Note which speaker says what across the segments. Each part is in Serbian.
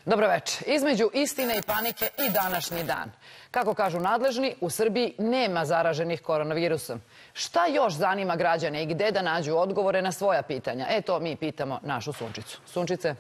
Speaker 1: Dobroveče. Između istine i panike i današnji dan. Kako kažu nadležni, u Srbiji nema zaraženih koronavirusom. Šta još zanima građane i gde da nađu odgovore na svoja pitanja? To mi pitamo našu Sunčicu. Sunčice?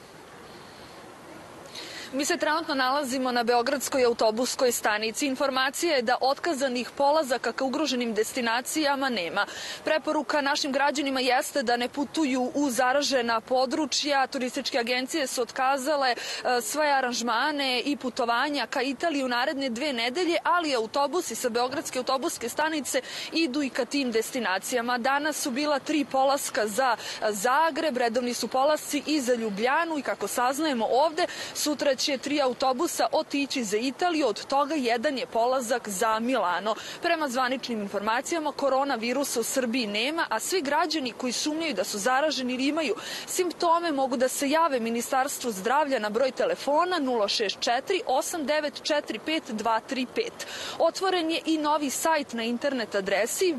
Speaker 2: Mi se trenutno nalazimo na Beogradskoj autobuskoj stanici. Informacija je da otkazanih polazaka ka ugroženim destinacijama nema. Preporuka našim građanima jeste da ne putuju u zaražena područja. Turističke agencije su otkazale sve aranžmane i putovanja ka Italiji u naredne 2 nedelje, ali autobusi sa Beogradske autobuske stanice idu i ka tim destinacijama. Danas su bila 3 polaska za Zagreb, redovni su polasci i za Ljubljanu i kako saznajemo ovde, sutra će 3 autobusa otići za Italiju, od toga 1 je polazak za Milano. Prema zvaničnim informacijama, koronavirusa u Srbiji nema, a svi građani koji sumnjaju da su zaraženi ili imaju simptome mogu da se jave Ministarstvu zdravlja na broj telefona 064 8945 235. Otvoren je i novi sajt na internet adresi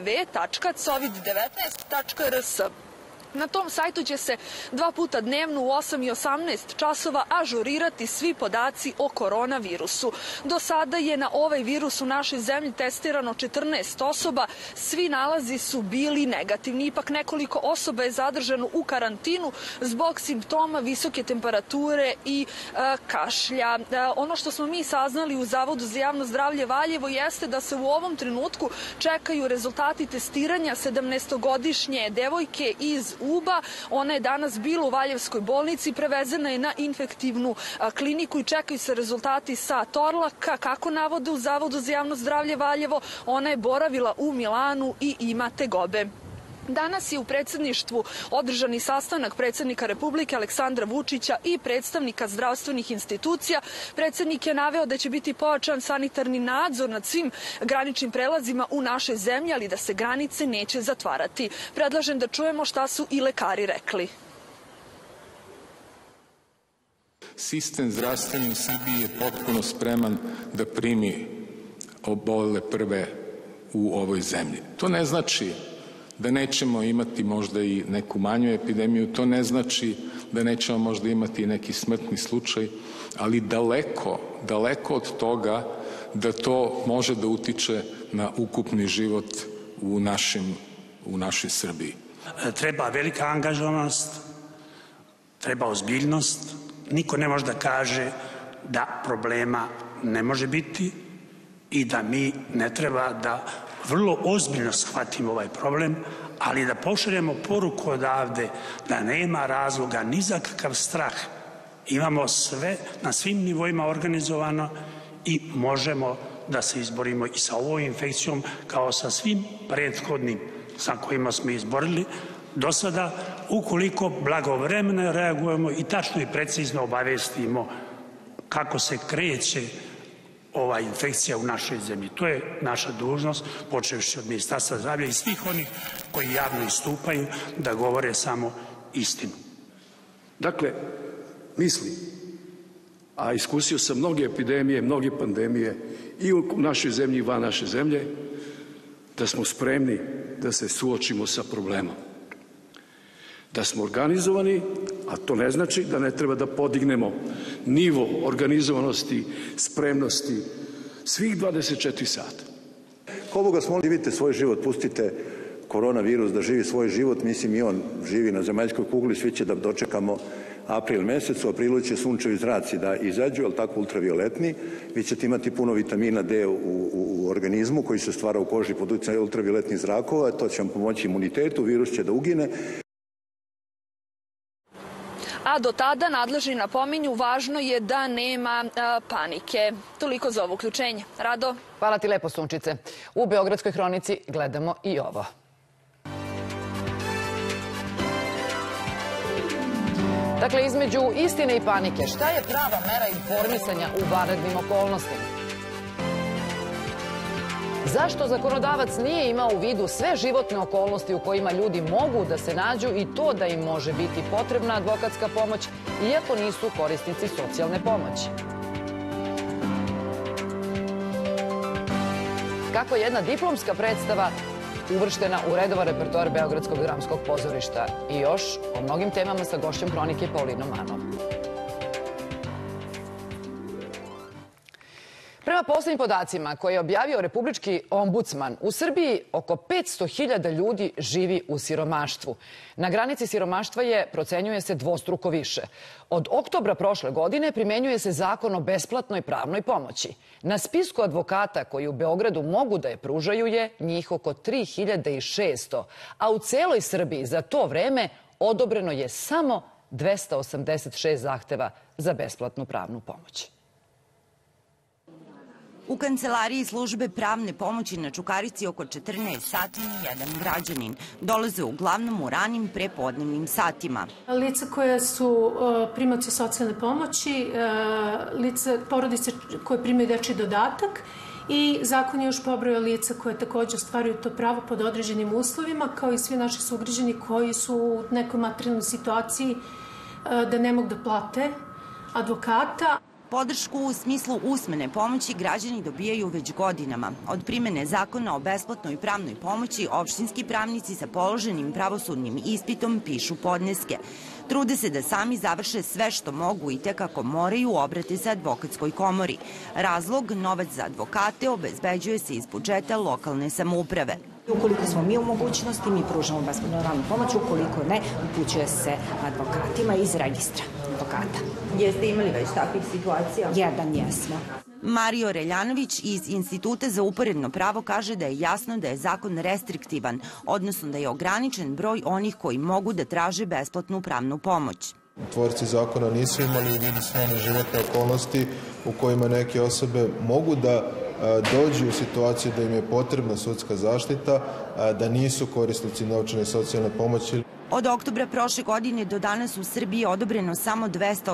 Speaker 2: www.covid19.rs. Na tom sajtu će se 2 puta dnevno u 8 i 18 časova ažurirati svi podaci o koronavirusu. Do sada je na ovaj virus u našoj zemlji testirano 14 osoba. Svi nalazi su bili negativni. Ipak nekoliko osoba je zadržano u karantinu zbog simptoma visoke temperature i kašlja. Ono što smo mi saznali u Zavodu za javno zdravlje Valjevo jeste da se u ovom trenutku čekaju rezultati testiranja 17-godišnje devojke iz Uba. Ona je danas bila u Valjevskoj bolnici, prevezena je na infektivnu kliniku i čekaju se rezultati sa Torlaka. Kako navode u Zavodu za javno zdravlje Valjevo, ona je boravila u Milanu i ima tegobe. Danas je u predsjedništvu održani sastanak predsjednika Republike Aleksandra Vučića i predstavnika zdravstvenih institucija. Predsjednik je naveo da će biti pojačan sanitarni nadzor nad svim graničnim prelazima u našoj zemlji, ali da se granice neće zatvarati. Predlažem da čujemo šta su i lekari rekli.
Speaker 3: Sistem zdravstveni u Srbiji je potpuno spreman da primi obolele prve u ovoj zemlji. To ne znači da nećemo imati možda i neku manju epidemiju, to ne znači da nećemo možda imati neki smrtni slučaj, ali daleko od toga da to može da utiče na ukupni život u našoj Srbiji.
Speaker 4: Treba velika angažovanost, treba ozbiljnost. Niko ne može da kaže da problema ne može biti i da mi ne treba da vrlo ozbiljno shvatimo ovaj problem, ali da pošaljemo poruku odavde da nema razloga ni za kakav strah. Imamo sve na svim nivoima organizovano i možemo da se izborimo i sa ovom infekcijom kao sa svim prethodnim sa kojima smo izborili do sada, ukoliko blagovremeno reagujemo i tačno i precizno obavestimo kako se kreće ova infekcija u našoj zemlji. To je naša dužnost, počevši od Ministarstva zdravlja i svih onih koji javno istupaju da govore samo istinu.
Speaker 5: Dakle, mislim, a iskusio sam mnoge epidemije, mnoge pandemije i u našoj zemlji i van naše zemlje, da smo spremni da se suočimo sa problemom. Da smo organizovani, a to ne znači da ne treba da podignemo nivo organizovanosti, spremnosti svih 24 sata.
Speaker 6: Ko Boga smoli, živite svoj život, pustite koronavirus da živi svoj život, mislim i on živi na zemaljskoj kugli, svi će da dočekamo april mesec, u aprilu će sunčevi zraci da izađu, ali tako ultravioletni, vi ćete imati puno vitamina D u organizmu koji se stvara u koži pod uticajem ultravioletnih zrakova, to će vam pomoći imunitetu, virus će da ugine.
Speaker 2: A do tada nadležni napominju važno je da nema panike. Toliko za ovo uključenje. Rado?
Speaker 1: Hvala ti lepo, Sunčice. U Beogradskoj hronici gledamo i ovo. Dakle, između istine i panike, šta je prava mera informisanja u vanrednim okolnostima? Zašto zakonodavac nije imao u vidu sve životne okolnosti u kojima ljudi mogu da se nađu i to da im može biti potrebna advokatska pomoć, iako nisu korisnici socijalne pomoći? Kako je jedna diplomska predstava uvrštena u redovan repertoar Beogradskog dramskog pozorišta? I još o mnogim temama sa gošćom hronike Paulinom Manom. Prema poslednjim podacima koje je objavio Republički ombudsman, u Srbiji oko 500.000 ljudi živi u siromaštvu. Na granici siromaštva je, procenjuje se, dvostruko više. Od oktobra prošle godine primenjuje se Zakon o besplatnoj pravnoj pomoći. Na spisku advokata koji u Beogradu mogu da je pružaju je njih oko 3.600, a u celoj Srbiji za to vreme odobreno je samo 286 zahteva za besplatnu pravnu pomoć.
Speaker 7: U kancelariji službe pravne pomoći na Čukarici oko 14 sati jedan građanin. Dolaze uglavnom u ranim prepodnevnim satima.
Speaker 8: Lica koja su primaoci socijalne pomoći, porodice koje primaju dečiji dodatak i zakon je još pobrojao lica koje takođe ostvaruju to pravo pod određenim uslovima, kao i svi naši sugrađani koji su u nekoj materijalnoj situaciji da ne mogu da plate advokata.
Speaker 7: Podršku u smislu usmene pomoći građani dobijaju već godinama. Od primene Zakona o besplatnoj pravnoj pomoći opštinski pravnici sa položenim pravosudnim ispitom pišu podneske. Trude se da sami završe sve što mogu i tek ako moraju obrate se advokatskoj komori. Razlog, novac za advokate obezbeđuje se iz budžeta lokalne samouprave.
Speaker 9: Ukoliko smo mi u mogućnosti, mi pružamo besplatnu pravnu pomoć, ukoliko ne, upućuje se advokatima iz registra advokata.
Speaker 7: Jeste imali već takvih situacija?
Speaker 9: Jedan jesmo.
Speaker 7: Mario Reljanović iz Instituta za uporedno pravo kaže da je jasno da je zakon restriktivan, odnosno da je ograničen broj onih koji mogu da traže besplatnu pravnu pomoć.
Speaker 10: Tvorci zakona nisu imali u vidu sve one životne okolnosti u kojima neke osobe mogu da dođu u situaciju da im je potrebna sudska zaštita, da nisu korisnici novčane socijalne pomoći.
Speaker 7: Od oktobra prošle godine do danas u Srbiji je odobreno samo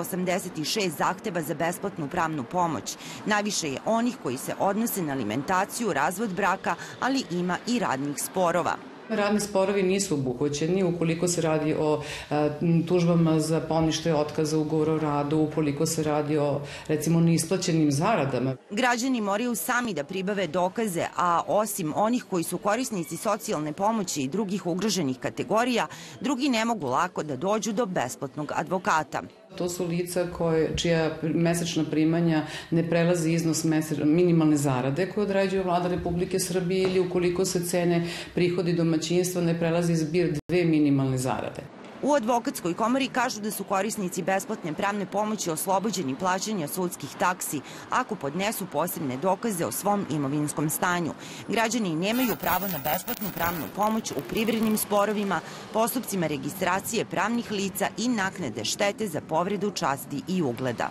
Speaker 7: 286 zahteva za besplatnu pravnu pomoć. Najviše je onih koji se odnose na alimentaciju, razvod braka, ali ima i radnih sporova.
Speaker 11: Radni sporovi nisu obuhvaćeni ukoliko se radi o tužbama za poništaj otkaza ugovora o radu, ukoliko se radi o, recimo, neisplaćenim zaradama.
Speaker 7: Građani moraju sami da pribave dokaze, a osim onih koji su korisnici socijalne pomoći i drugih ugroženih kategorija, drugi ne mogu lako da dođu do besplatnog advokata.
Speaker 11: To su lica čija mesečna primanja ne prelazi iznos minimalne zarade koje određuje Vlada Republike Srbije ili ukoliko se cene prihodi domaćinstva ne prelazi zbir 2 minimalne zarade.
Speaker 7: U advokatskoj komori kažu da su korisnici besplatne pravne pomoći oslobođeni plaćanja sudskih taksi ako podnesu posebne dokaze o svom imovinskom stanju. Građani nemaju pravo na besplatnu pravnu pomoć u privrednim sporovima, postupcima registracije pravnih lica i naknade štete za povredu časti i ugleda.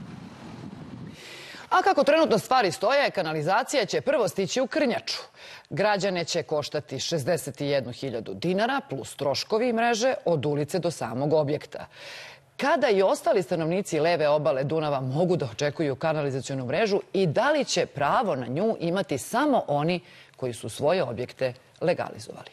Speaker 1: A kako trenutno stvari stoje, kanalizacija će prvo stići u Krnjaču. Građane će koštati 61.000 dinara plus troškovi mreže od ulice do samog objekta. Kada i ostali stanovnici leve obale Dunava mogu da očekuju kanalizacionu mrežu i da li će pravo na nju imati samo oni koji su svoje objekte legalizovali?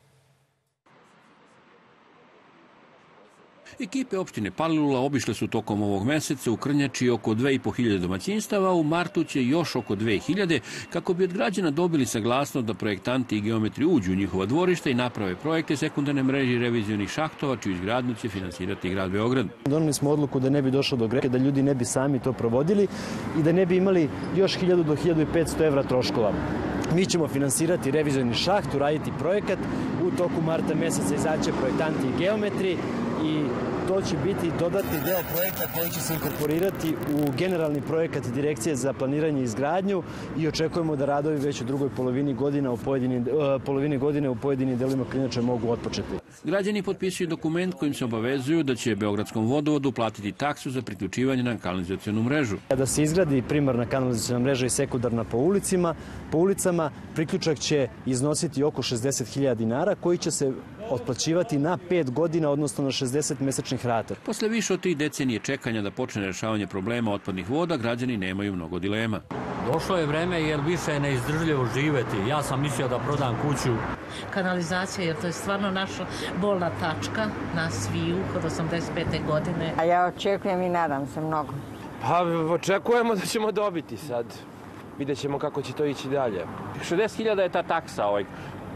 Speaker 12: Ekipe opštine Palilula obišle su tokom ovog meseca u Krnjači oko 2.500 domaćinstava, u martu će još oko 2.000, kako bi od građana dobili saglasnost da projektanti i geometri uđu u njihova dvorišta i naprave projekte sekundarne mreže i revizionih šahtova, čiju izgradnju će finansirati grad Beograd.
Speaker 13: Doneli smo odluku da ne bi došlo do greške, da ljudi ne bi sami to provodili i da ne bi imali još 1.000 do 1.500 evra troškova. Mi ćemo finansirati revizioni šaht, uraditi projekat, u toku marta meseca izaće projektanti i geometri i to će biti dodatni deo projekta koji će se inkorporirati u generalni projekat Direkcije za planiranje i izgradnju i očekujemo da radovi već u drugoj polovini godine u pojedinim delima Krnjače mogu otpočeti.
Speaker 12: Građani potpisuju dokument kojim se obavezuju da će Beogradskom vodovodu platiti taksu za priključivanje na kanalizacionu mrežu.
Speaker 13: Kada se izgradi primarna kanalizaciona mreža i sekundarna po ulicama, priključak će iznositi oko 60.000 dinara koji će se otplaćivati na 5 godina, odnosno na 60 mesečnih rata.
Speaker 12: Posle više od 3 decenije čekanja da počne rešavanje problema otpadnih voda, građani nemaju mnogo dilema.
Speaker 14: Došlo je vreme jer više je neizdržljivo živeti. Ja sam mislio da prodam kuću.
Speaker 15: Kanalizacija, jer to je stvarno naša bolna tačka, nas sviju kod 85. godine.
Speaker 16: A ja očekujem i nadam se mnogo.
Speaker 17: Pa očekujemo da ćemo dobiti sad. Vidjet ćemo kako će to ići dalje. 60.000 je ta taksa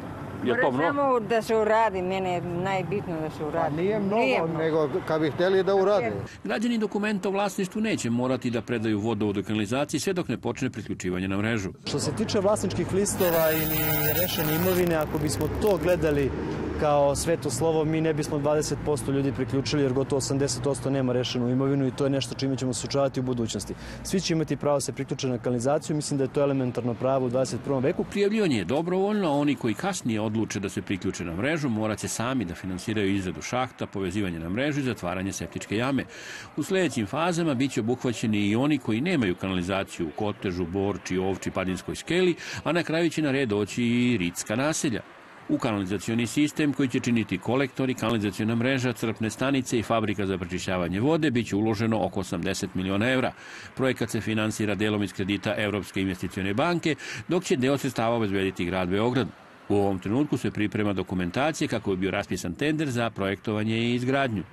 Speaker 12: Je to mnogo?
Speaker 16: Samo da se uradi, mene je najbitno da se uradi.
Speaker 18: Nije mnogo, nego kad bi htjeli da urade.
Speaker 12: Građani dokument o vlasništvu neće morati da predaju vodovod i kanalizaciji sve dok ne počne priključivanje na mrežu.
Speaker 13: Što se tiče vlasničkih listova ili rešene imovine, ako bismo to gledali kao sveto slovo, mi ne bismo 20% ljudi priključili, jer gotovo 80% nema rešenu imovinu i to je nešto čime ćemo se suočavati u budućnosti. Svi će imati pravo da se priključe na kanalizaciju, mislim da je to elementarno pravo u 21. veku.
Speaker 12: Prijavljivanje je dobrovoljno, a oni koji kasnije odluče da se priključe na mrežu morat će sami da finansiraju izradu šahta, povezivanje na mrežu i zatvaranje septičke jame. U sljedećim fazama biće obuhvaćeni i oni koji nemaju kanalizaciju u Kotežu, Borči, Ovči, Padinskoj skeli, a na kraju će na red doći i ritska naselja. U kanalizacioni sistem koji će činiti kolektori, kanalizaciona mreža, crpne stanice i fabrika za prečišćavanje vode biće uloženo oko 80 miliona evra. Projekat se finansira delom iz kredita Evropske investicione banke, dok će deo sredstava obezbediti grad Beograd. U ovom trenutku se priprema dokumentacija kako je bio raspisan tender za projektovanje i izgradnju.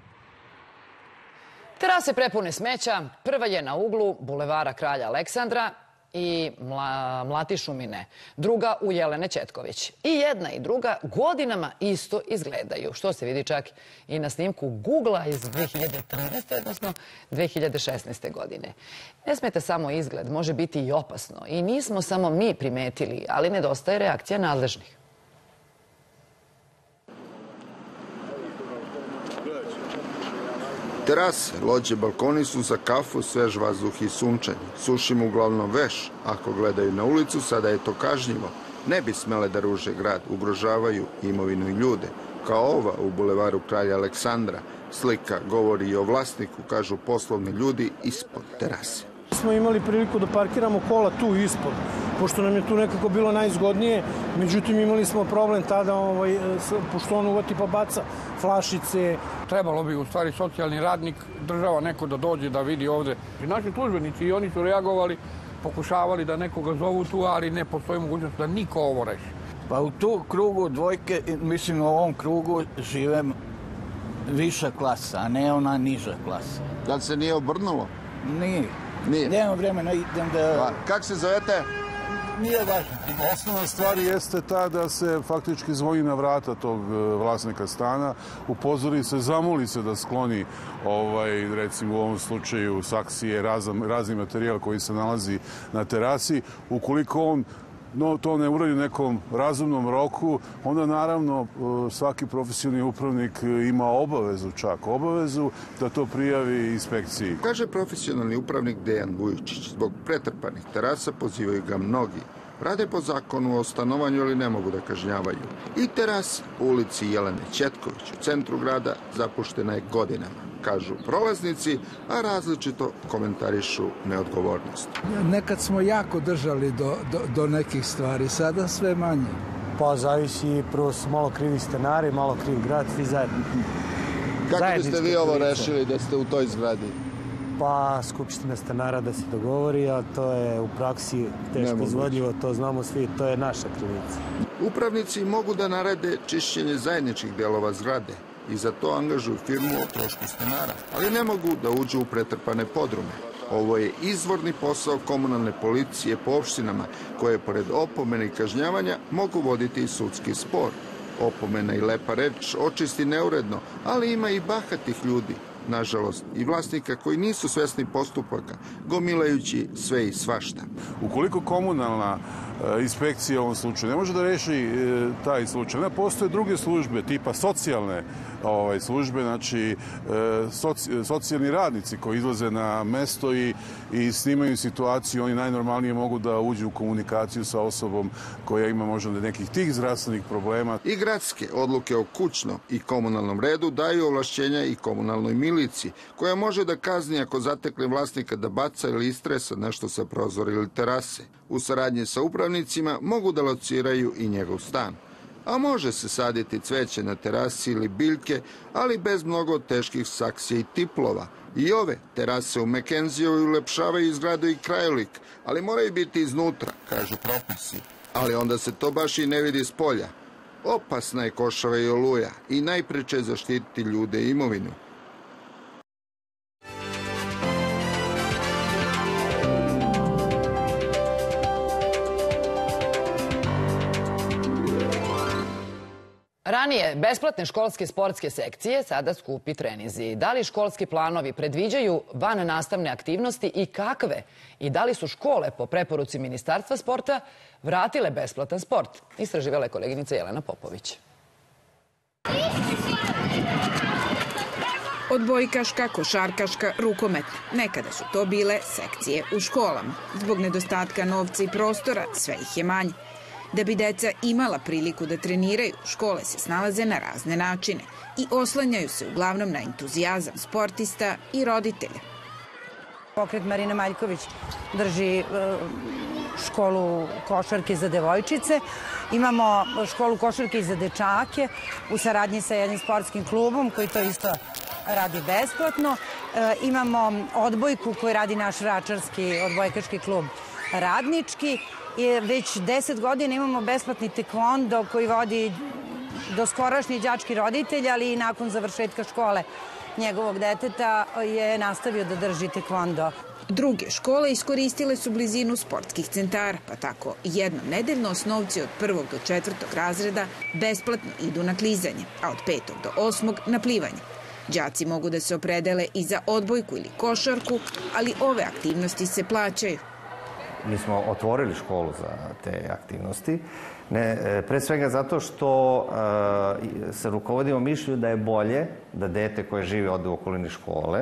Speaker 1: Terase prepune smeća, prva je na uglu bulevara Kralja Aleksandra i Mlatišumine, druga u Jelene Ćetković. I jedna i druga godinama isto izgledaju, što se vidi čak i na snimku Google-a iz 2013. odnosno 2016. godine. Ne smete samo izgled, može biti i opasno. I nismo samo mi primetili, ali nedostaje reakcija nadležnih.
Speaker 19: Terase, lođe, balkoni su za kafu, svež vazduh i sunčanje. Sušimo uglavnom veš. Ako gledaju na ulicu, sada je to kažnjivo. Ne bi smele da ruže grad, ugrožavaju imovinu i ljude. Kao ova u bulevaru Kralja Aleksandra. Slika govori i o vlasniku, kažu poslovni ljudi ispod terase.
Speaker 20: Smo imali priliku da parkiramo kola tu ispod, pošto nam je tu nekako bilo najzgodnije. Međutim, imali smo problem tada, pošto on uvati pa baca flašice.
Speaker 21: Trebalo bi u stvari socijalni radnik, država neko da dođe da vidi ovde. Naši službenici i oni su reagovali, pokušavali da nekoga zovu tu, ali ne postoji mogućnost da niko ovo reši.
Speaker 18: Pa u tu krugu dvojke, mislim u ovom krugu živem viša klasa, a ne ona niža klasa.
Speaker 19: Da se nije obrnulo?
Speaker 18: Nije. Nemam vremena, idem da...
Speaker 19: Kako se zovete?
Speaker 18: Nije važno.
Speaker 22: Osnovna stvar jeste ta da se faktički zvoni na vrata tog vlasnika stana, upozori se, zamoli se da skloni, recimo u ovom slučaju saksije, razni materijal koji se nalazi na terasi. Ukoliko on to ne uradi u nekom razumnom roku, onda naravno svaki profesionalni upravnik ima obavezu da to prijavi inspekciji.
Speaker 19: Kaže profesionalni upravnik Dejan Vujičić. Zbog pretrpanih terasa pozivaju ga mnogi. Rade po zakonu o stanovanju, ali ne mogu da kažnjavaju. I terasa u ulici Jelene Ćetković u centru grada zapuštena je godinama, kažu prolaznici, a različito komentarišu neodgovornost.
Speaker 23: Nekad smo jako držali do nekih stvari, sada sve manje.
Speaker 13: Pa zavisi, prvo su malo krivi stanari, malo kriv grad, svi zajedno.
Speaker 19: Kako biste vi ovo rešili da ste u toj zgradi?
Speaker 13: Pa skupština stanara da se dogovori, a to je u praksi teško izvodljivo, to znamo svi, to je naša krivica.
Speaker 19: Upravnici mogu da narede čišćenje zajedničkih delova zgrade i za to angažuju firmu o trošku stanara, ali ne mogu da uđu u pretrpane podrume. Ovo je izvorni posao komunalne policije po opštinama, koje pored opomene i kažnjavanja mogu voditi i sudski spor. Opomena i lepa reč očisti neuredno, ali ima i bahatih ljudi, nažalost, i vlasnika koji nisu svesni postupaka, gomilajući sve i svašta.
Speaker 22: Ukoliko komunalna inspekcija u ovom slučaju ne može da reši taj slučaj, ne postoje druge službe, tipa socijalne službe, znači socijalni radnici koji izlaze na mesto i snimaju situaciju, oni najnormalnije mogu da uđu u komunikaciju sa osobom koja ima možda nekih tih zdravstvenih problema.
Speaker 19: I gradske odluke o kućnom i komunalnom redu daju ovlašćenja i komunalnoj miliciji, koja može da kazni ako zatekne vlasnika da baca ili istresa nešto sa prozora ili terase. U saradnji sa upravnicima mogu da lociraju i njegov stan. A može se saditi cveće na terasi ili biljke, ali bez mnogo teških saksija i tiplova. I ove terase u Mekenzijevoj ulepšavaju zgradu i krajolik, ali moraju biti iznutra, kažu propisi. Ali onda se to baš i ne vidi s polja. Opasna je košava i oluja i najpreče je zaštititi ljude i imovinu.
Speaker 1: Ranije besplatne školske sportske sekcije, sada skupi trenizi. Da li školski planovi predviđaju vannastavne aktivnosti i kakve? I da li su škole po preporuci Ministarstva sporta vratile besplatan sport? Istraživala je koleginica Jelena Popović.
Speaker 3: Odbojkaška, košarkaška, rukometna. Nekada su to bile sekcije u školama. Zbog nedostatka novca i prostora sve ih je manje. Da bi deca imala priliku da treniraju, škole se snalaze na razne načine i oslanjaju se uglavnom na entuzijazam sportista i roditelja.
Speaker 4: Pokret Marina Maljković drži školu košarke za devojčice. Imamo školu košarke i za dečake u saradnji sa jednim sportskim klubom koji to isto radi besplatno. Imamo odbojku koju radi naš račarski odbojkaški klub Radnički. Već 10 godina imamo besplatni tekvondo koji vodi doskorašnji đački roditelj, ali i nakon završetka škole njegovog deteta je nastavio da drži tekvondo.
Speaker 3: Druge škole iskoristile su blizinu sportskih centara, pa tako jednom nedeljno osnovci od 1. do 4. razreda besplatno idu na klizanje, a od 5. do 8. na plivanje. Đaci mogu da se opredele i za odbojku ili košarku, ali ove aktivnosti se plaćaju.
Speaker 5: Mi smo otvorili školu za te aktivnosti, pre svega zato što se rukovodimo mišlju da je bolje da dete koje živi ode u okolini škole,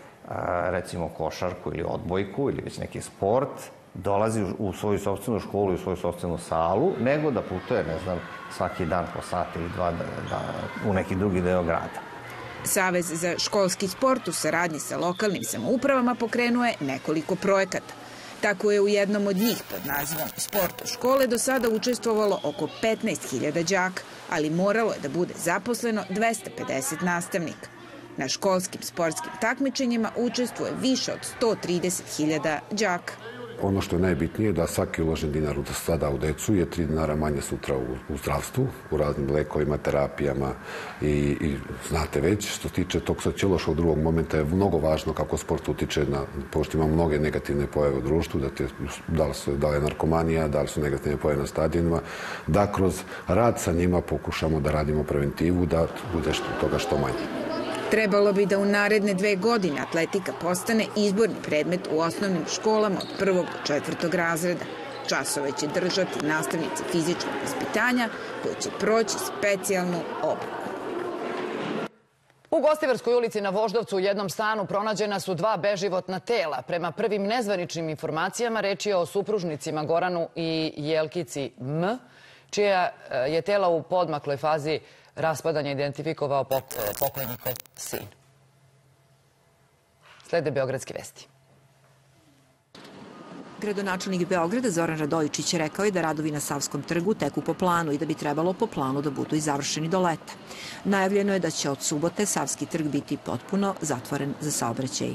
Speaker 5: recimo košarku ili odbojku ili već neki sport, dolazi u svoju sopstvenu školu i u svoju sopstvenu salu, nego da putuje, ne znam, svaki dan po sat ili dva u neki drugi deo grada.
Speaker 3: Savez za školski sport u saradnji sa lokalnim samoupravama pokrenuo je nekoliko projekata. Tako je u jednom od njih pod nazivom Sport u škole do sada učestvovalo oko 15.000 đaka, ali moralo je da bude zaposleno 250 nastavnika. Na školskim sportskim takmičenjima učestvuje više od 130.000 đaka.
Speaker 24: Ono što je najbitnije je da svaki uložen dinar sada u decu je 3 dinara manje sutra u zdravstvu, u raznim lekovima, terapijama i znate već, što se tiče tog sociološkog drugog momenta je mnogo važno kako sport utiče na, pošto ima mnoge negativne pojave u društvu, da li je narkomanija, da li su negativne pojave na stadionima, da kroz rad sa njima pokušamo da radimo preventivu, da bude toga što manje.
Speaker 3: Trebalo bi da u naredne 2 godine atletika postane izborni predmet u osnovnim školama od 1. do 4. razreda. Časove će držati nastavnici fizičkog vaspitanja koji će proći specijalnu obuku.
Speaker 1: U Gostivarskoj ulici na Voždovcu u jednom stanu pronađena su 2 beživotna tela. Prema prvim nezvaničnim informacijama reč je o supružnicima Goranu i Jelkici M, čija je tela u podmakloj fazi raspadanja identifikovao pokojnikov sin. Slede Beogradske vesti.
Speaker 25: Gradonačelnik Beograda Zoran Radojičić rekao je da radovi na Savskom trgu teku po planu i da bi trebalo po planu da budu i završeni do leta. Najavljeno je da će od subote Savski trg biti potpuno zatvoren za saobraćaj.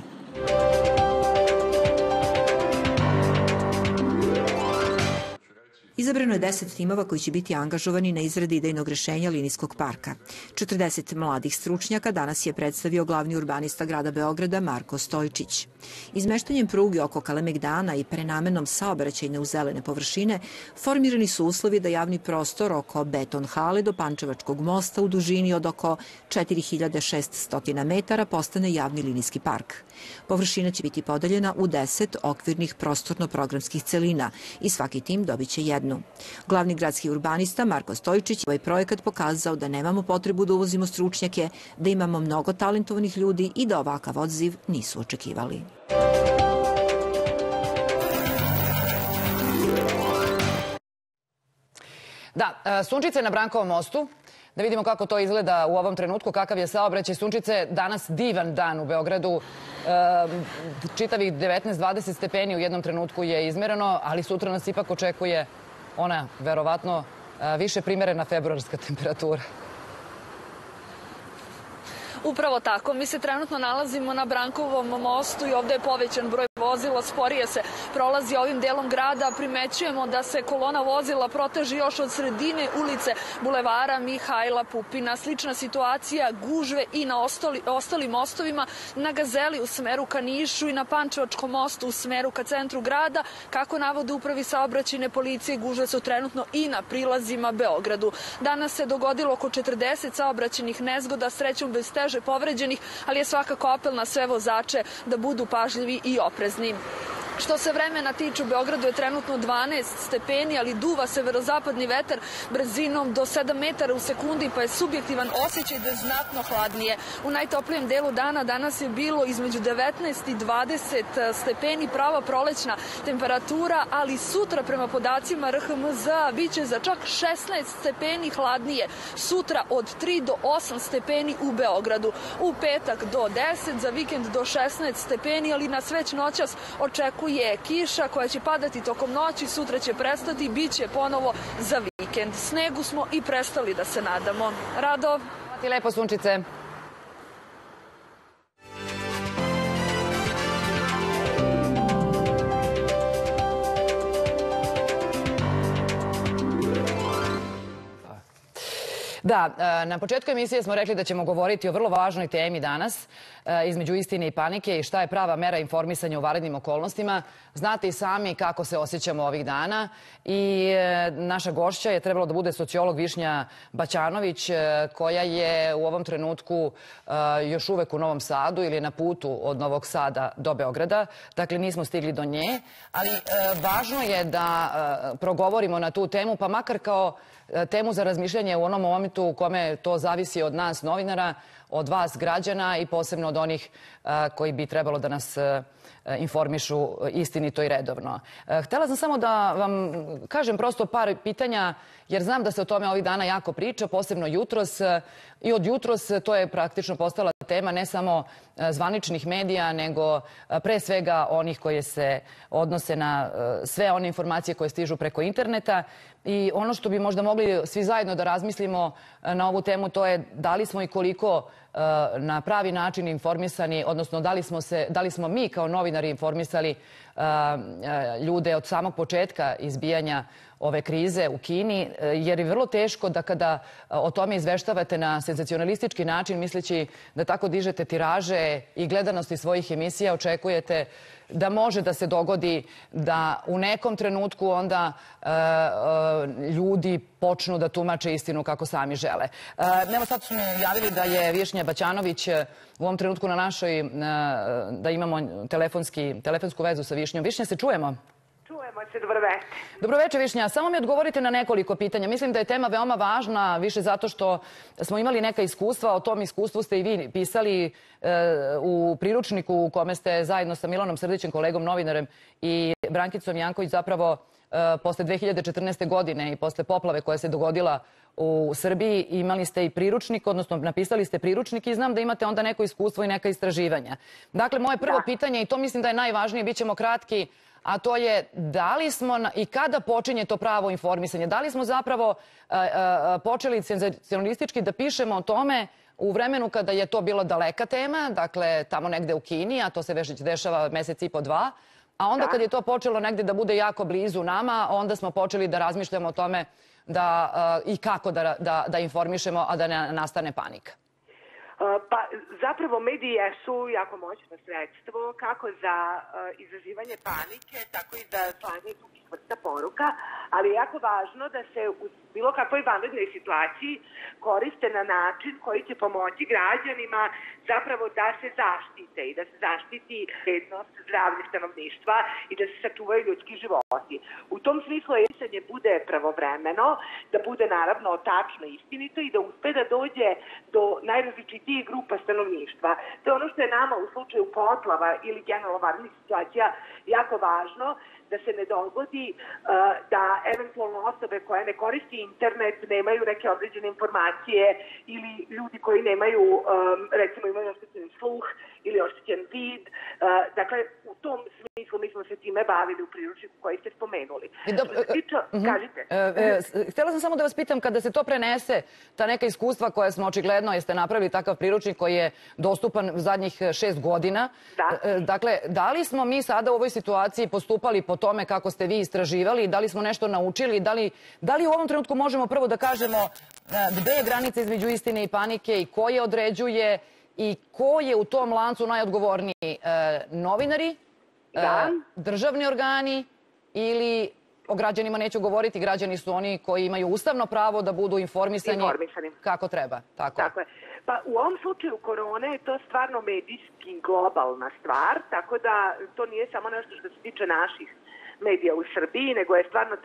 Speaker 25: Izabrano je 10 timova koji će biti angažovani na izradi idejnog rešenja linijskog parka. 40 mladih stručnjaka danas je predstavio glavni urbanista grada Beograda Marko Stojčić. Izmeštanjem pruge oko Kalemegdana i prenamenom saobraćajne u zelene površine formirani su uslovi da javni prostor oko Beton hale do Pančevačkog mosta u dužini od oko 4600 metara postane javni linijski park. Površina će biti podeljena u 10 okvirnih prostorno-programskih celina i svaki tim dobit će jednu. Glavni gradski urbanista Marko Stojčić ovaj projekat pokazao da nemamo potrebu da uvozimo stručnjake, da imamo mnogo talentovanih ljudi i da ovakav odziv nisu očekivali.
Speaker 1: Da, sunčice na Brankovom mostu. Da vidimo kako to izgleda u ovom trenutku, kakav je saobraćaj. Sunčice, danas divan dan u Beogradu. Čitavih 19-20 stepeni u jednom trenutku je izmereno, ali sutra nas ipak očekuje ona, verovatno, više primerena februarska temperatura.
Speaker 2: Upravo tako. Mi se trenutno nalazimo na Brankovom mostu i ovde je povećan broj vozila sporije se prolazi ovim delom grada. Primećujemo da se kolona vozila proteže još od sredine ulice Bulevara Mihajla Pupina. Slična situacija, gužve i na ostalim mostovima, na Gazeli u smeru ka Nišu i na Pančevačkom mostu u smeru ka centru grada. Kako navode upravi saobraćajne policije, gužve su trenutno i na prilazima Beogradu. Danas se dogodilo oko 40 saobraćajnih nezgoda, srećom bez teže povređenih, ali je svakako apel na sve vozače da budu pažljivi i oprezni. Što se vremena tiče, u Beogradu je trenutno 12 stepeni, ali duva severozapadni vetar brzinom do 7 metara u sekundi, pa je subjektivan osjećaj da je znatno hladnije. U najtoplijem delu dana danas je bilo između 19 i 20 stepeni, prava prolećna temperatura, ali sutra prema podacima RHMZ biće za čak 16 stepeni hladnije. Sutra od 3 do 8 stepeni u Beogradu. U petak do 10, za vikend do 16 stepeni, ali na sveć noćas očekuje kiša koja će padati tokom noći, sutra će prestati, bit će ponovo za vikend. Snegu smo i prestali da se nadamo. Rado?
Speaker 1: Ti lepo, Sunčice. Da, na početku emisije smo rekli da ćemo govoriti o vrlo važnoj temi danas, između istine i panike i šta je prava mera informisanja u vanrednim okolnostima. Znate i sami kako se osjećamo ovih dana i naša gošća je trebalo da bude sociolog Višnja Baćanović, koja je u ovom trenutku još uvek u Novom Sadu ili na putu od Novog Sada do Beograda. Dakle, nismo stigli do nje, ali važno je da progovorimo na tu temu, pa makar kao temu za razmišljanje u onom momentu u kome to zavisi od nas novinara, od vas građana i posebno od onih koji bi trebalo da nas informišu istinito i redovno. Htela sam samo da vam kažem prosto par pitanja, jer znam da se o tome ovih dana jako priča, posebno jutros. I od jutros to je praktično postala tema ne samo zvaničnih medija, nego pre svega onih koje se odnose na sve one informacije koje stižu preko interneta. I ono što bi možda mogli svi zajedno da razmislimo na ovu temu, to je da li smo i koliko na pravi način informisani, odnosno da li smo mi kao novinari informisali ljude od samog početka izbijanja ove krize u Kini, jer je vrlo teško da kada o tome izveštavate na senzacionalistički način, misleći da tako dižete tiraže i gledanosti svojih emisija, očekujete da može da se dogodi da u nekom trenutku onda ljudi počnu da tumače istinu kako sami žele. Evo sad su mi javili da je Višnja Baćanović u ovom trenutku na našoj, da imamo telefonsku vezu sa Višnjom. Višnja, se čujemo?
Speaker 6: Čujemo se, dobro večer.
Speaker 1: Dobro večer, Višnja. Samo mi odgovorite na nekoliko pitanja. Mislim da je tema veoma važna, više zato što smo imali neka iskustva. O tom iskustvu ste i vi pisali u priručniku u kome ste zajedno sa Milanom Srdićem, kolegom novinarem, i Brankicom Janković zapravo posle 2014. godine i posle poplave koja se dogodila u Srbiji imali ste i priručnik, odnosno napisali ste priručnik i znam da imate onda neko iskustvo i neka istraživanja. Dakle, moje prvo pitanje, i to mislim da je najvažnije, bit ćemo kratki, a to je da li smo i kada počinje to pravo informisanje? Da li smo zapravo počeli senzacionalistički da pišemo o tome u vremenu kada je to bila daleka tema, dakle tamo negde u Kini, a to se već dešava mesec i po dva, a onda kad je to počelo negde da bude jako blizu nama, onda smo počeli da razmišljamo o tome i kako da informišemo, a da ne nastane panika.
Speaker 6: Pa zapravo mediji jesu jako moćno sredstvo kako za izazivanje panike, tako i za slanje drugih vrsta poruka, ali je jako važno da se u bilo kakvoj vanrednoj situaciji koriste na način koji će pomoći građanima zapravo da se zaštite i da se zaštiti bezbednost, zdravlje stanovništva i da se sačuvaju ljudski životi. U tom smislu pisanje bude pravovremeno, da bude naravno tačno, istinito i da uspe da dođe do najrazličitijih grupa stanovništva. To je ono što je nama u slučaju poplava ili generalno vanrednih situacija jako važno, da se ne dogodi da eventualno osobe koje ne koristi internet nemaju neke određene informacije ili ljudi koji nemaju, recimo imaju oštećen sluh ili oštećen vid. Dakle, u tom smislu smislu mi smo se time bavili u priručniku koji ste spomenuli. Kažite.
Speaker 1: Htjela sam samo da vas pitam, kada se to prenese, ta neka iskustva koja smo očigledno, jeste napravili takav priručnik koji je dostupan zadnjih 6 godina. Dakle, da li smo mi sada u ovoj situaciji postupali po tome kako ste vi istraživali, da li smo nešto naučili, da li u ovom trenutku možemo prvo da kažemo gde je granica između istine i panike i ko je određuje i ko je u tom lancu najodgovorniji? Novinari, državni organi ili, o građanima neću govoriti, građani su oni koji imaju ustavno pravo da budu informisani kako treba.
Speaker 6: Tako je. Pa u ovom slučaju korone je to stvarno medijski globalna stvar, tako da to nije samo nešto što se tiče naših medija u Srbiji, nego je stvarno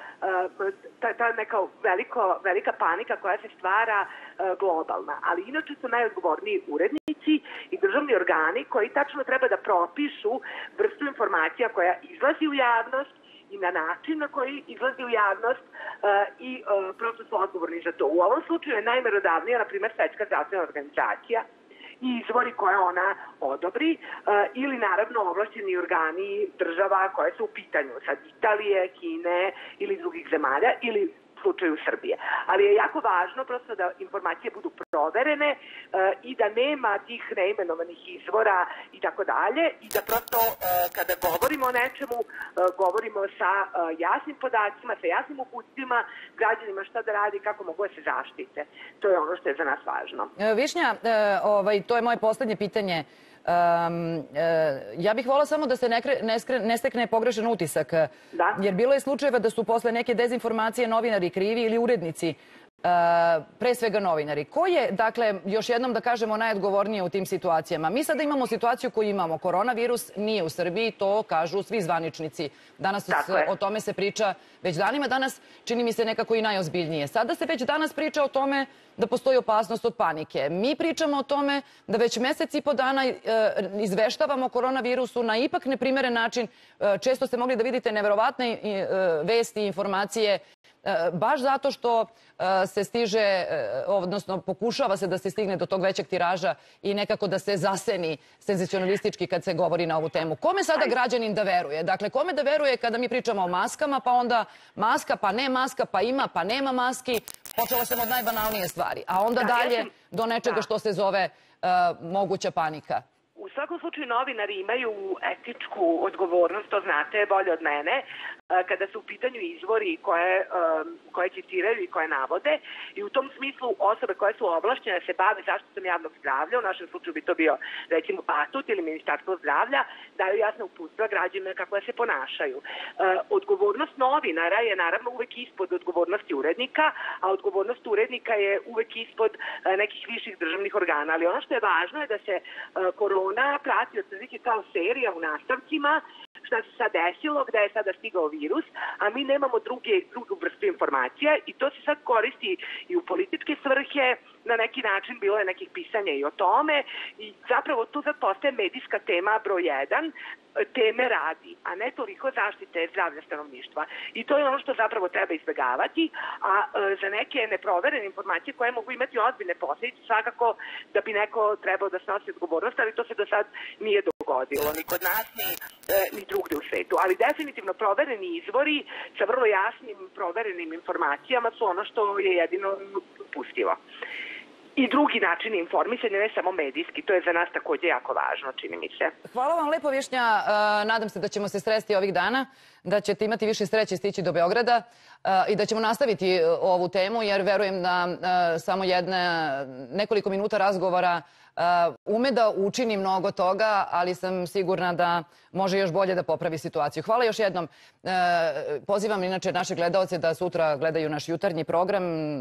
Speaker 6: ta neka velika panika koja se stvara globalna. Ali inače su najodgovorniji urednici i državni organi koji tačno treba da propišu vrstu informacija koja izlazi u javnost i na način na koji izlazi u javnost i prosto su odgovorni za to. U ovom slučaju je najmerodavnija, na primjer, Svetska zdravstvena organizacija i izvori koje ona odobri ili naravno ovlašćeni organi država koje su u pitanju, sad Italije, Kine ili drugih zemalja ili u slučaju Srbije. Ali je jako važno prosto da informacije budu proverene i da nema tih neimenovanih izvora i tako dalje i da prosto kada govorimo o nečemu govorimo sa jasnim podacima, sa jasnim uputstvima građanima šta da radi, kako mogu da se zaštite. To je ono što je za nas važno.
Speaker 1: Višnja, to je moje poslednje pitanje. Ja bih volila samo da se ne stekne pogrešan utisak, jer bilo je slučajeva da su posle neke dezinformacije novinari krivi ili urednici, pre svega novinari. Ko je, dakle, još jednom da kažemo, najodgovornije u tim situacijama? Mi sada imamo situaciju koju imamo. Koronavirus nije u Srbiji, to kažu svi zvaničnici. Danas o tome se priča već danima, danas čini mi se nekako i najozbiljnije. Sada se već danas priča o tome da postoji opasnost od panike. Mi pričamo o tome da već mesec i po dana izveštavamo o koronavirusu na ipak neprimeren način. Često ste mogli da vidite neverovatne vesti i informacije baš zato što se stiže, odnosno pokušava se da se stigne do tog većeg tiraža i nekako da se zaseni senzacionalistički kad se govori na ovu temu. Kome sada građanin da veruje? Dakle, kome da veruje kada mi pričamo o maskama, pa onda maska, pa ne maska, pa ima, pa nema maski. Počela sam od najbanalnije stvari, a onda dalje do nečega što se zove moguća panika.
Speaker 6: U svakom slučaju novinari imaju etičku odgovornost, to znate bolje od mene, kada su u pitanju izvori koje citiraju i koje navode. I u tom smislu osobe koje su ovlašćene da se bave zaštitom javnog zdravlja, u našem slučaju bi to bio recimo Batut ili Ministarstvo zdravlja, daju jasne uputstva građanima kako da se ponašaju. Odgovornost novinara je naravno uvek ispod odgovornosti urednika, a odgovornost urednika je uvek ispod nekih viših državnih organa. Ali ono što je važno je da se korona prati otprilike kao serija u nastavcima, šta se sad desilo, gde je sada stigao virus, a mi nemamo drugu vrstu informacija i to se sad koristi i u političke svrhe, na neki način bilo je nekih pisanja i o tome i zapravo tu sad postaje medijska tema broj 1, teme radi, a ne toliko zaštite zdravlja stanovništva. I to je ono što zapravo treba izbjegavati, a za neke neproverene informacije koje mogu imati ozbiljne posljedice, svakako da bi neko trebao da snosi odgovornost, ali to se do sad nije dogodilo, ni kod nas, ni drugde u svetu. Ali definitivno provereni izvori sa vrlo jasnim proverenim informacijama su ono što je jedino dopustivo. I drugi način informisanja, ne samo medijski. To je za nas također jako važno, čini mi se.
Speaker 1: Hvala vam lepo, Višnja. Nadam se da ćemo se sresti ovih dana, da ćete imati više sreće stići do Beograda i da ćemo nastaviti ovu temu, jer verujem da samo nekoliko minuta razgovora ume da učini mnogo toga, ali sam sigurna da može još bolje da popravi situaciju. Hvala još jednom. Pozivam inače naše gledaoce da sutra gledaju naš jutarnji program.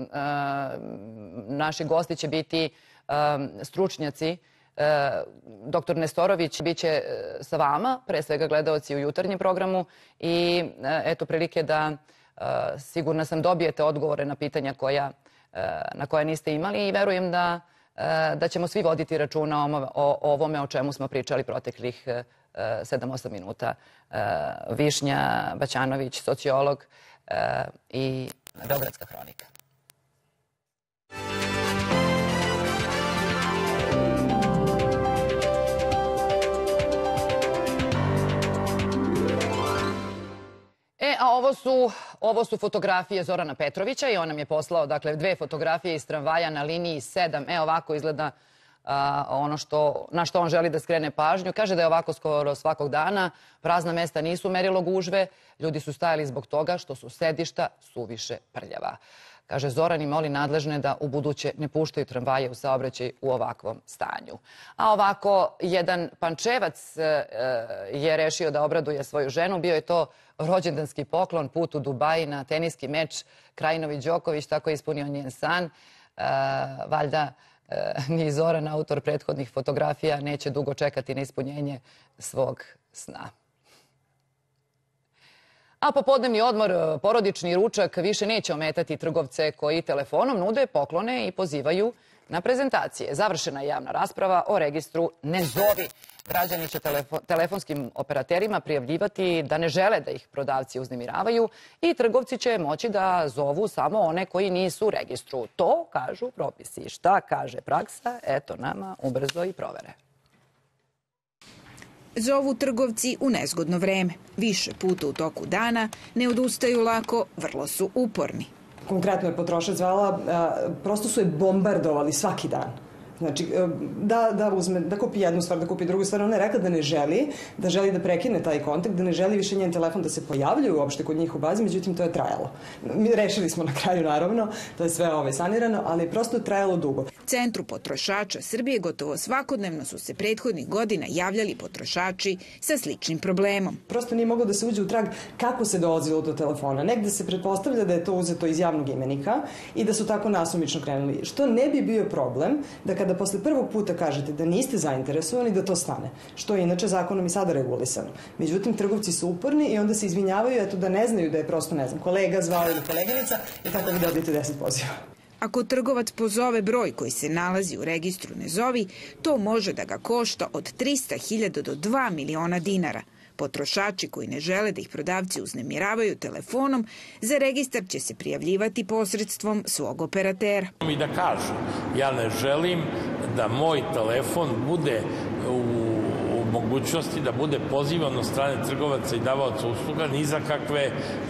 Speaker 1: Naši gosti će biti stručnjaci. Doktor Nestorović biće sa vama, pre svega gledaoci u jutarnjem programu i eto prilike da sigurna sam dobijete odgovore na pitanja na koja niste imali i verujem da ćemo svi voditi računa o ovome o čemu smo pričali proteklih 7-8 minuta. Višnja Baćanović, sociolog i Beogradska hronika. a ovo su fotografije Zorana Petrovića i on nam je poslao, dakle, 2 fotografije iz tramvaja na liniji 7. Evo ovako izgleda ono na što on želi da skrene pažnju. Kaže da je ovako skoro svakog dana. Prazna mesta nisu merilo gužve. Ljudi su stajali zbog toga što su sedišta suviše prljava. Kaže, Zoran i moli nadležne da u buduće ne puštaju tramvaje u saobraćaj u ovakvom stanju. A ovako, jedan Pančevac je rešio da obraduje svoju ženu. Bio je to rođendanski poklon, put u Dubaji na teniski meč. Krajinović-Đoković tako je ispunio njen san. Valjda ni Zoran, autor prethodnih fotografija, neće dugo čekati na ispunjenje svog sna. A popodnevni odmor, porodični ručak više neće ometati trgovce koji telefonom nude poklone i pozivaju na prezentacije. Završena je javna rasprava o registru Ne zovi. Građani će telefonskim operaterima prijavljivati da ne žele da ih prodavci uznemiravaju i trgovci će moći da zovu samo one koji nisu u registru. To kažu propisi. Šta kaže praksa? Eto nama ubrzo i provere.
Speaker 3: Zovu trgovci u nezgodno vreme. Više puta u toku dana, ne odustaju lako, vrlo su uporni.
Speaker 7: Konkretno je potrošač zvala, prosto su je bombardovali svaki dan. Znači, da kupi jednu stvar, da kupi drugu stvar. Ona je rekla da ne želi, da želi da prekine taj kontakt, da ne želi više njen telefon da se pojavljaju uopšte kod njih u bazi, međutim to je trajalo. Mi rešili smo na kraju, naravno, to je sve sanirano, ali je prosto trajalo dugo.
Speaker 3: Centru potrošača Srbije gotovo svakodnevno su se prethodnih godina javljali potrošači sa sličnim problemom.
Speaker 7: Prosto nije moglo da se uđe u trag kako se dolazilo do telefona. Negde se pretpostavlja da je to uzeto iz javnog imenika i da su tako nasumično krenuli. Što ne bi bio problem da kada posle prvog puta kažete da niste zainteresovani, da to stane. Što je inače zakonom i sada regulisano. Međutim, trgovci su uporni i onda se izvinjavaju, eto da ne znaju da je prosto, ne znam, kolega zvao ili koleginica i tako vi dobijete 10 poziva.
Speaker 3: Ako trgovac pozove broj koji se nalazi u registru Ne zovi, to može da ga košta od 300.000 do 2 miliona dinara. Potrošači koji ne žele da ih prodavci uznemiravaju telefonom, za registar će se prijavljivati posredstvom svog operatera.
Speaker 8: I da kažu, ja ne želim da moj telefon bude u mogućnosti da bude pozivan od strane trgovaca i davaoca usluga ni za kakve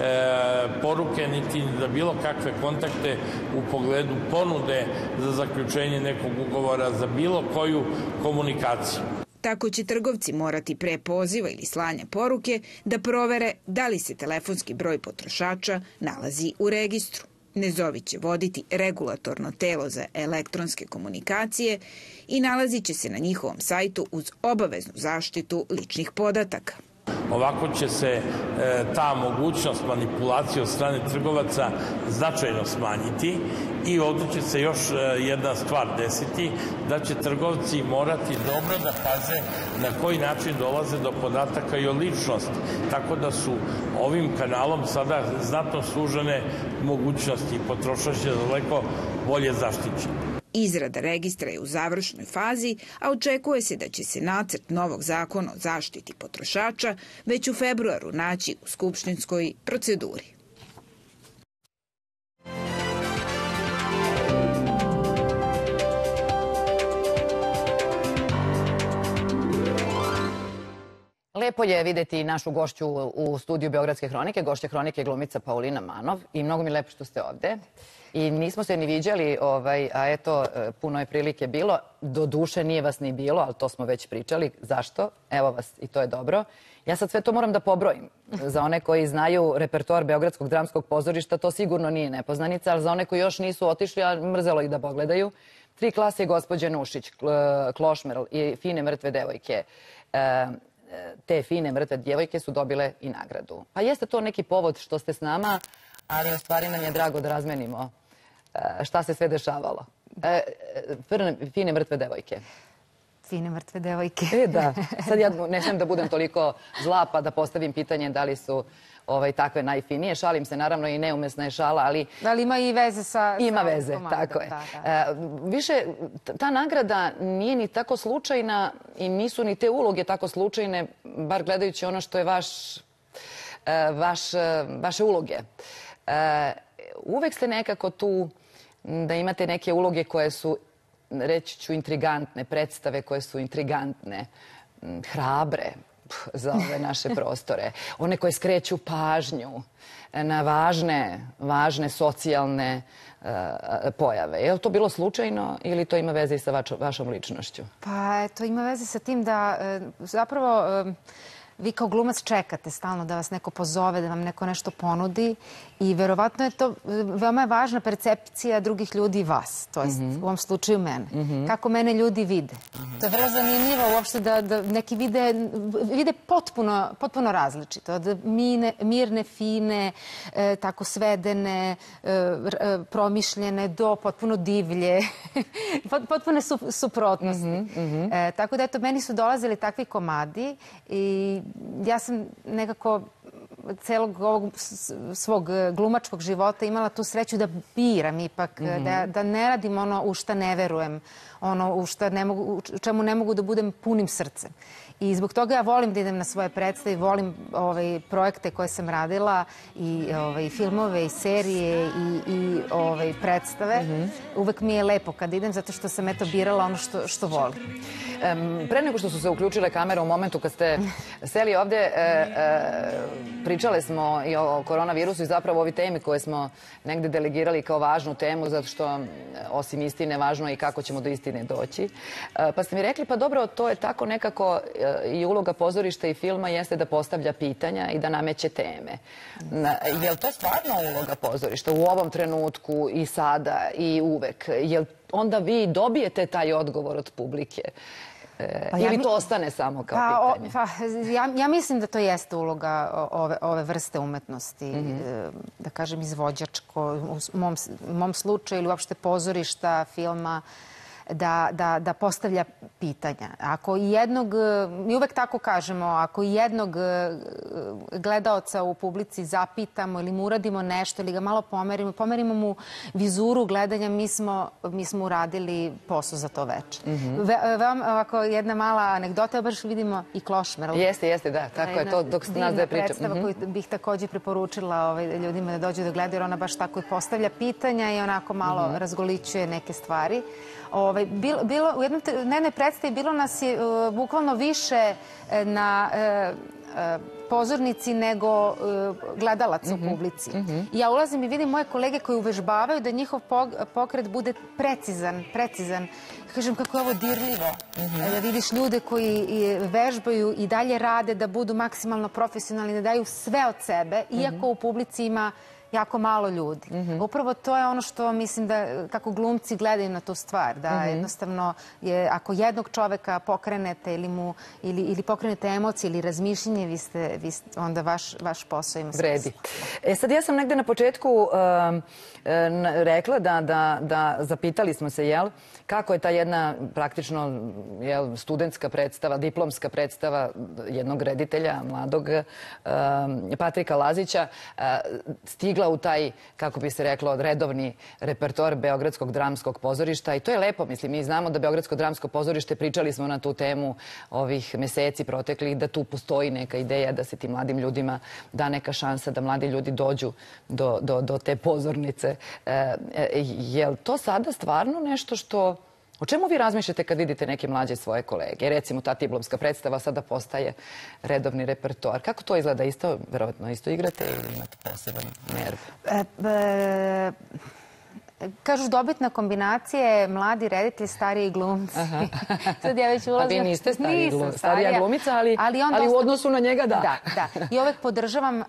Speaker 8: poruke, niti za bilo kakve kontakte u pogledu ponude za zaključenje nekog ugovora, za bilo koju komunikaciju.
Speaker 3: Tako će trgovci morati pre poziva ili slanja poruke da provere da li se telefonski broj potrošača nalazi u registru. Ne zovi će voditi regulatorno telo za elektronske komunikacije i nalazit će se na njihovom sajtu uz obaveznu zaštitu ličnih podataka.
Speaker 8: Ovako će se ta mogućnost manipulacije od strane trgovaca značajno smanjiti i ovdje će se još jedna stvar desiti, da će trgovci morati dobro da paze na koji način dolaze do podataka i o ličnosti. Tako da su ovim kanalom sada znatno sužene mogućnosti i potrošač je daleko bolje zaštićen.
Speaker 3: Izrada registra je u završnoj fazi, a očekuje se da će se nacrt novog zakona o zaštiti potrošača već u februaru naći u skupštinskoj proceduri.
Speaker 1: Lepo je videti našu gošću u studiju Beogradske hronike. Gošća hronike je glumica Paulina Manov i mnogo mi je lepo što ste ovde. I nismo se ni viđali, a eto, puno je prilike bilo. Do duše nije vas ni bilo, ali to smo već pričali. Zašto? Evo vas i to je dobro. Ja sad sve to moram da pobrojim. Za one koji znaju repertoar Beogradskog dramskog pozorišta, to sigurno nije nepoznanica, ali za one koji još nisu otišli, a mrzelo ih da pogledaju, 3 klase gospođe Nušić, Klošmerl i Fine mrtve devojke. Te fine mrtve djevojke su dobile i nagradu. Pa jeste to neki povod što ste s nama, ali u stvari nam je drago da razmenimo šta se sve dešavalo. Fine mrtve devojke.
Speaker 9: Fine mrtve devojke.
Speaker 1: Da, sad ja ne smijem da budem toliko zla pa da postavim pitanje da li su takve najfinije. Šalim se, naravno i neumesna je šala, ali...
Speaker 9: Ali ima i veze sa...
Speaker 1: Ima veze, tako je. Više, ta nagrada nije ni tako slučajna i nisu ni te uloge tako slučajne, bar gledajući ono što je vaše uloge. Uvek ste nekako tu da imate neke uloge koje su, reći ću, intrigantne, predstave koje su intrigantne, hrabre. za ove naše prostore. One koje skreću pažnju na važne socijalne pojave. Je li to bilo slučajno ili to ima veze i sa vašom ličnošću?
Speaker 9: Pa, to ima veze sa tim da zapravo vi kao glumac čekate stalno da vas neko pozove, da vam neko nešto ponudi i verovatno je to veoma važna percepcija drugih ljudi i vas, to jest u ovom slučaju mene. Kako mene ljudi vide. To je vrlo zanimljivo uopšte da neki vide potpuno različito. Od mirne, fine, tako svedene, promišljene do potpuno divlje. Potpune suprotnosti. Tako da, eto, meni su dolazili takvi komadi i ja sam nekako celog ovog svog glumačkog života imala tu sreću da biram ipak, da ne radim ono u šta ne verujem, ono u čemu ne mogu da budem punim srcem. I zbog toga ja volim da idem na svoje predstave, volim projekte koje sam radila i filmove i serije i predstave. Uvek mi je lepo kad idem zato što sam eto birala ono što volim.
Speaker 1: Pre nego što su se uključile kamere u momentu kad ste seli ovde, pričale smo i o koronavirusu i zapravo ovi temi koje smo negde delegirali kao važnu temu, zato što osim istine važno je i kako ćemo do istine doći. Pa ste mi rekli, pa dobro, to je tako nekako i uloga pozorišta i filma jeste da postavlja pitanja i da nameće teme. Je li to stvarno uloga pozorišta u ovom trenutku i sada i uvek? Je li onda vi dobijete taj odgovor od publike? Ili to ostane samo kao pitanje?
Speaker 9: Ja mislim da to jeste uloga ove vrste umetnosti, da kažem izvođačko, u mom slučaju ili uopšte pozorišta, filma, da postavlja pitanja. Ako i jednog, mi uvek tako kažemo, ako i jednog gledaoca u publici zapitamo ili mu uradimo nešto ili ga malo pomerimo mu vizuru gledanja, mi smo uradili posao za to veče. Ovako jedna mala anegdota, baš vidimo i Klošmer.
Speaker 1: Jeste, da, tako je to dok nas da pričam.
Speaker 9: Predstava koju bih takođe preporučila ljudima da dođu da gledaju, jer ona baš tako i postavlja pitanja i onako malo razgolićuje neke stvari. U jednoj predstavi bilo nas je bukvalno više na pozornici nego gledalaca u publici. Ja ulazim i vidim moje kolege koji uvežbavaju da njihov pokret bude precizan. Kažem kako je ovo dirljivo. Da vidiš ljude koji vežbaju i dalje rade da budu maksimalno profesionalni, da daju sve od sebe, iako u publici ima jako malo ljudi. Upravo to je ono što mislim da kako glumci gledaju na tu stvar, da jednostavno ako jednog čoveka pokrenete ili pokrenete emocije ili razmišljenje, onda vaš posao ima smisla.
Speaker 1: Vredi. Sad ja sam negde na početku rekla da zapitali smo se, jel, kako je ta jedna praktično studentska predstava, diplomska predstava jednog reditelja, mladog Patrika Lazića, stigla u taj, kako bi se reklo, redovni repertoar Beogradskog dramskog pozorišta. I to je lepo, mislim, mi znamo da Beogradsko dramsko pozorište, pričali smo na tu temu ovih meseci proteklih, da tu postoji neka ideja da se tim mladim ljudima da neka šansa da mladi ljudi dođu do te pozornice. Je li to sada stvarno nešto što... O čemu vi razmišljate kad vidite neke mlađe svoje kolege? Recimo, ta diplomska predstava sada postaje redovni repertoar. Kako to izgleda? Verovatno isto igrate ili imate poseban nerv?
Speaker 9: Kažu dobitna kombinacija je mladi reditelj, stariji glumci. Sad ja već ulazim...
Speaker 1: A vi niste starija glumica, ali u odnosu na njega da.
Speaker 9: Da. I uvek podržavam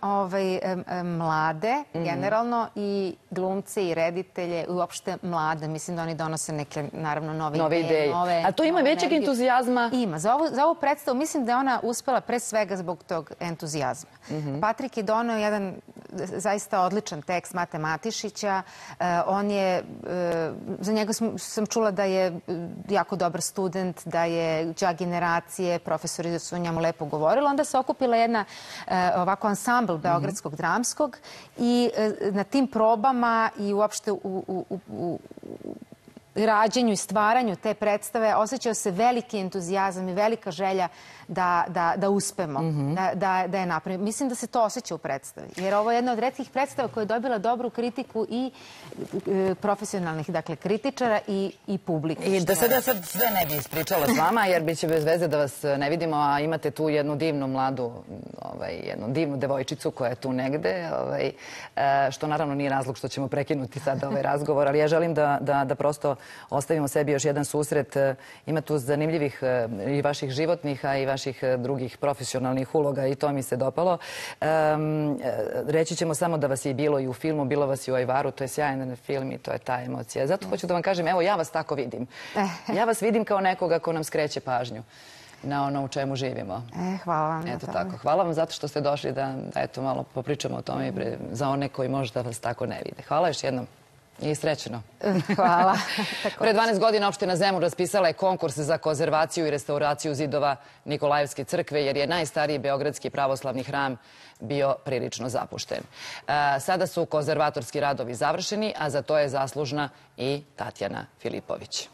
Speaker 9: mlade, generalno, i glumce i reditelje, i uopšte mlade. Mislim da oni donose neke, naravno, nove ideje.
Speaker 1: A to ima većeg entuzijazma?
Speaker 9: Ima. Za ovu predstavu mislim da je ona uspela pre svega zbog tog entuzijazma. Patrik je doneo jedan zaista odličan tekst Mate Matišića. On je za njega sam čula da je jako dobar student, da je đak generacije, profesori su o njemu lepo govorili. Onda se okupila jedna ovako ansambl Beogradskog dramskog i na tim probama i uopšte rađenju i stvaranju te predstave osjećao se veliki entuzijazam i velika želja da uspemo, da je napravimo. Mislim da se to osjeća u predstavi, jer ovo je jedna od retkih predstava koja je dobila dobru kritiku i profesionalnih, dakle, kritičara i publike.
Speaker 1: I da sada sad sve ne bi ispričala s vama, jer biće bez veze da vas ne vidimo, a imate tu jednu divnu mladu, jednu divnu devojčicu koja je tu negde, što naravno nije razlog što ćemo prekinuti sada ovaj razgovor, ali ja želim da prosto ostavimo sebi još jedan susret. Ima tu zanimljivih i vaših životnih, a i vaših drugih profesionalnih uloga i to mi se dopalo. Reći ćemo samo da vas je bilo i u filmu, bilo vas i u Ajvaru, to je sjajan film i to je ta emocija. Zato hoću da vam kažem, evo, ja vas tako vidim. Ja vas vidim kao nekoga ko nam skreće pažnju na ono u čemu živimo.
Speaker 9: Hvala vam.
Speaker 1: Eto tako. Hvala vam zato što ste došli da, eto, malo popričamo o tome za one koji možda vas tako ne vide. Hvala još jednom. I srećno.
Speaker 9: Hvala.
Speaker 1: Pre 12 godina opština Zemun raspisala je konkurs za konzervaciju i restauraciju zidova Nikolajevske crkve, jer je najstariji beogradski pravoslavni hram bio prilično zapušten. Sada su konzervatorski radovi završeni, a za to je zaslužna i Tatjana Filipović.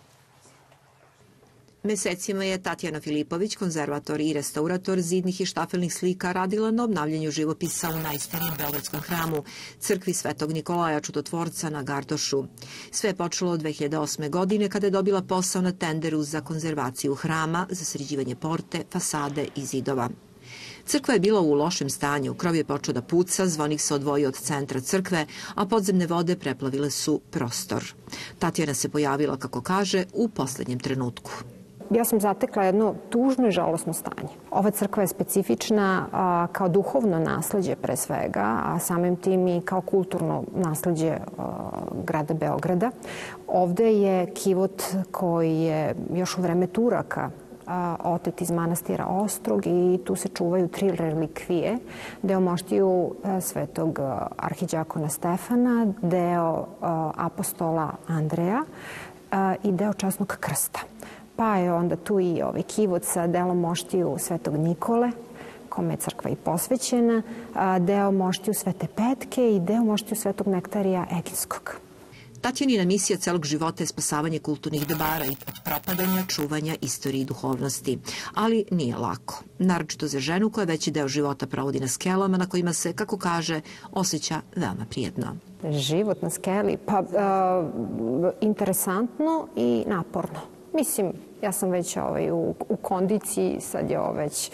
Speaker 25: Mesecima je Tatjana Filipović, konzervator i restaurator zidnih i štafelnih slika, radila na obnavljanju živopisa u najstarijem beogradskom hramu, crkvi Svetog Nikolaja Čudotvorca na Gardošu. Sve je počelo od 2008. godine kada je dobila posao na tenderu za konzervaciju hrama, za sređivanje porte, fasade i zidova. Crkva je bila u lošem stanju, krov je počeo da puca, zvonik se odvojio od centra crkve, a podzemne vode preplavile su prostor. Tatjana se pojavila, kako kaže, u poslednjem trenutku.
Speaker 10: Ja sam zatekla jedno tužno i žalosno stanje. Ova crkva je specifična kao duhovno nasleđe pre svega, a samim tim i kao kulturno nasleđe grada Beograda. Ovde je kivot koji je još u vreme Turaka otet iz manastira Ostrog i tu se čuvaju 3 relikvije. Deo moštiju svetog arhiđakona Stefana, deo apostola Andreja i deo časnog krsta. Pa je onda tu i ovaj kivot sa delom moštiju svetog Nikole, kome je crkva i posvećena, deo moštiju Svete Petke i deo moštiju svetog Nektarija Eginskog.
Speaker 25: Tatjanina misija celog života je spasavanje kulturnih dobara i propadanja, čuvanja istorije i duhovnosti. Ali nije lako. Naročito za ženu koja veći deo života provodi na skelama na kojima se, kako kaže, osjeća veoma prijetno.
Speaker 10: Život na skeli? Pa, interesantno i naporno. Mislim, ja sam već u kondiciji, sad je već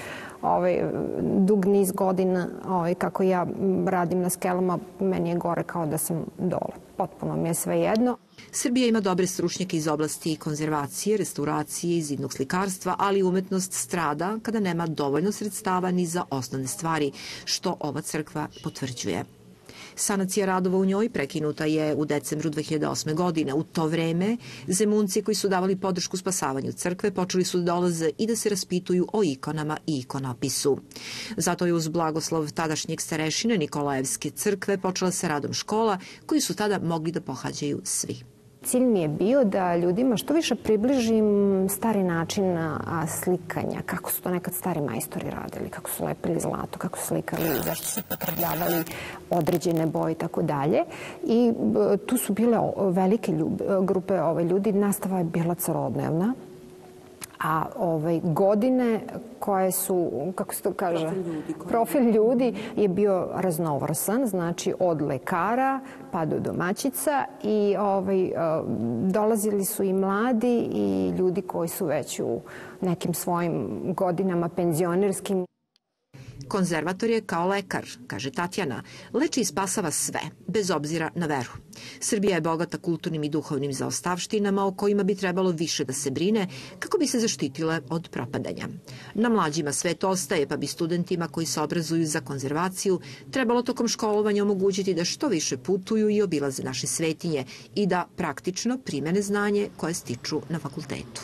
Speaker 10: dug niz godina kako ja radim na skelama, meni je gore kao da sam dole. Potpuno mi je sve jedno.
Speaker 25: Srbija ima dobre stručnjake iz oblasti konzervacije, restauracije i zidnog slikarstva, ali umetnost strada kada nema dovoljno sredstava ni za osnovne stvari, što ova crkva potvrđuje. Sanacija radova u njoj prekinuta je u decembru 2008. godine. U to vreme Zemunci koji su davali podršku spasavanju crkve počeli su da dolaze i da se raspituju o ikonama i ikonopisu. Zato je uz blagoslov tadašnjeg starešine Nikolajevske crkve počela sa radom škola koju su tada mogli da pohađaju svi.
Speaker 10: Cilj mi je bio da ljudima što više približim stari način slikanja, kako su to nekad stari majstori radili, kako su lepili zlato, kako su slikali, zašto su potrebljavali određene boje i tako dalje. I tu su bile velike grupe ljudi, nastava je bila celodnevna. A godine koje su, kako se to kaže, profil ljudi je bio raznovrsan, znači od lekara pa do domaćica i dolazili su i mladi i ljudi koji su već u nekim svojim godinama penzionerskim.
Speaker 25: Konzervator je kao lekar, kaže Tatjana, leči i spasava sve, bez obzira na veru. Srbija je bogata kulturnim i duhovnim zaostavštinama o kojima bi trebalo više da se brine kako bi se zaštitile od propadanja. Na mlađima sve to ostaje, pa bi studentima koji se obrazuju za konzervaciju trebalo tokom školovanja omogućiti da što više putuju i obilaze naše svetinje i da praktično primene znanje koje stiču na fakultetu.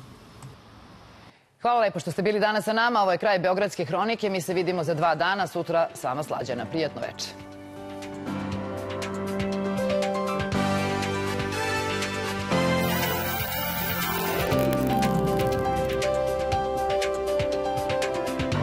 Speaker 1: Hvala lepo što ste bili danas sa nama. Ovo je kraj Beogradske hronike. Mi se vidimo za 2 dana. Sutra sama Slađana. Prijatno večer.